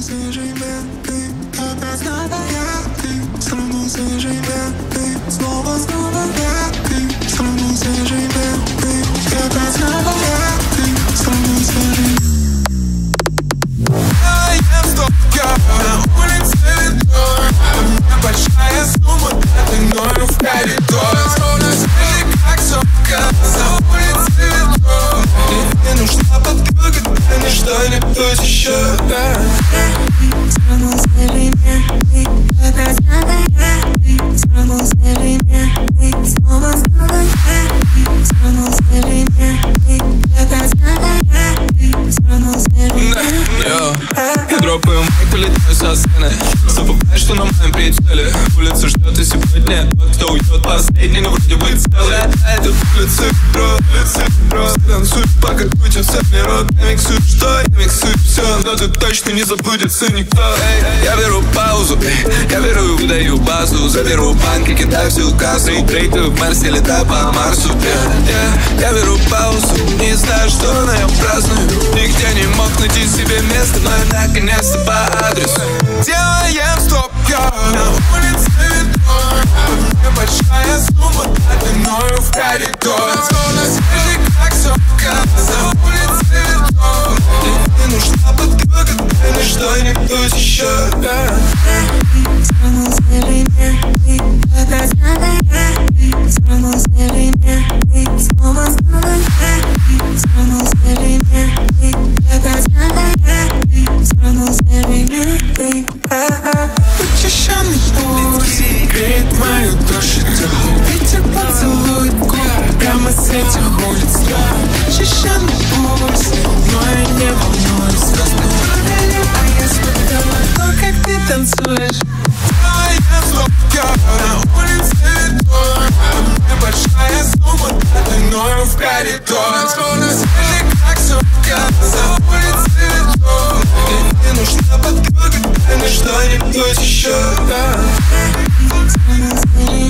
свежий мятный, опять мятный, снова свежий мятный, снова мятный, снова свежий мятный, опять мятный, снова свежий. На улице ветер, у меня большая сумма, ты мною в коридор. Словно свежий, как сопка, на улице ветер. Мне нужна подруга, да не что-нибудь еще. Снова свежий мятный, опять мятный, снова свежий мятный, снова мятный, снова свежий мятный, опять мятный, снова свежий мятный. Я дропаю майк, полетаю со сцены. Забывай, что на моем прицеле. Улица ждет и сегодня тот, кто уйдет последний, но вроде бы целый. Это улица метро. Танцуй, пока крутится мирот. Я миксую, что? Я миксую все, но тут точно не забудется никто. Я беру паузу, я беру и выдаю базу. Заберу банки, кидаю всю кассу. Трейты в Марсе, летаю по Марсу. Я беру паузу, не знаю, что, но я праздную. Нигде не мог найти себе место, но я наконец-то по адресу. Делаем стоп, на улице ветер. У меня большая сумма, а ты мною в коридор. Словно свежий, как сопка, на улице ветер. Мне нужна подруга, да не что-нибудь еще. Снова свежий мятный, опять мятный, снова свежий мятный, снова мятный, снова свежий мятный, опять мятный, снова свежий мятный. Очищенный путь греет мою душу, ветер поцелует губы прямо с этих улиц. Очищенный путь, но я не волнуюсь. Звезды падали, а я смотрела то, как ты танцуешь. На улице ветер, у меня большая сумма, а ты мною в коридор. Словно свежий, как сопка, на улице ветер. Мне нужна подруга, да не что-нибудь еще. Снова свежий